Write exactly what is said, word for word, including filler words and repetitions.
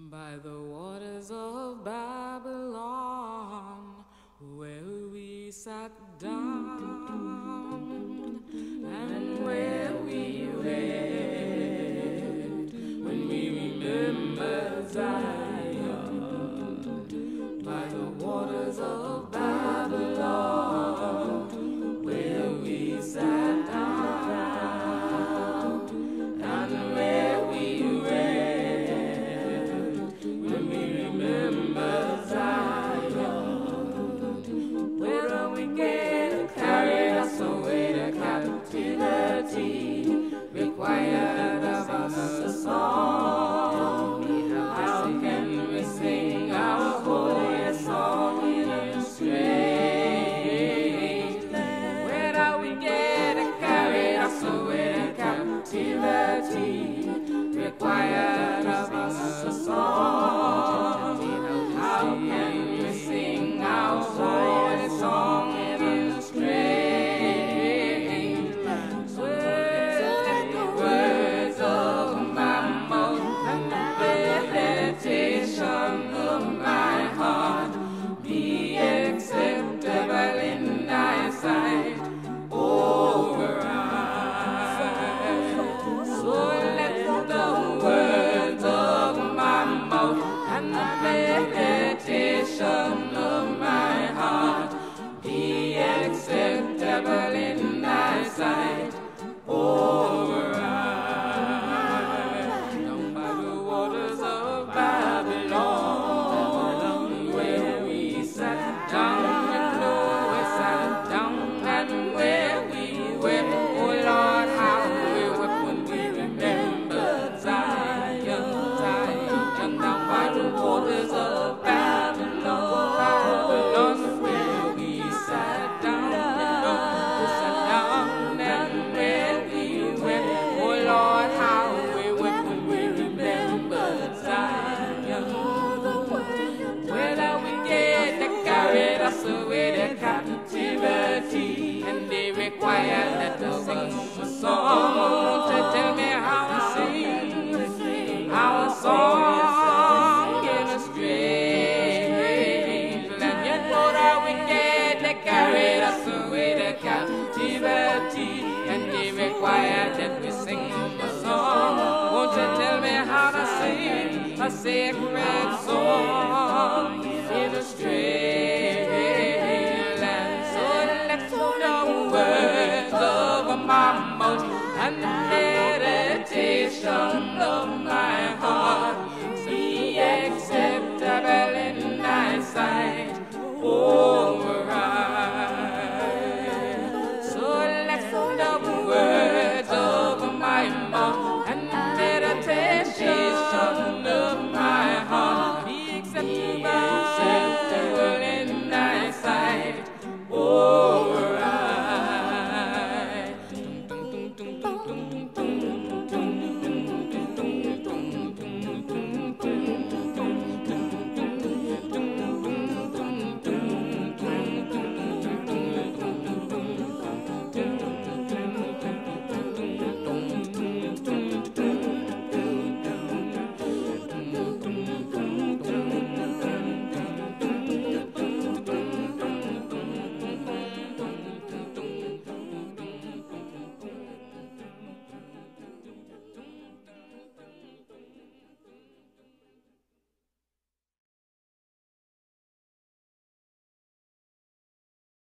By the waters of Babylon, where we sat down, and where we wept, when we remember Zion. By the waters of Babylon, where we sat down, and where we wept, remember Zion, where we get carried us away to captivity, required of us a song. How can we sing our holy song in a strange land? Where we get carried us away to captivity, required of us a song. How can we sing our holy song in a strange land? So let the words of my mouth and the meditation of my heart be acceptable in thy sight, O Lord. So let the words of my mouth and the meditation of my heart be acceptable in thy sight, O right. Down by the waters of Babylon, where we sat down, we sat down, and where we wept, oh Lord, how we wept when we remembered Zion, Zion. Down by the waters of Babylon, Babylon, where we sat down, we sat down, and where we wept, oh Lord, how we wept when we remembered Zion. Whether we get that carried us away to captivity, and they require that to sing a song, to tell me how to sing our song in a strange land. Yet for that we get that carried us away to captivity, and they require that we sing a song. Won't you tell me how to sing a sacred song in a strange land? So let's the words of my mouth and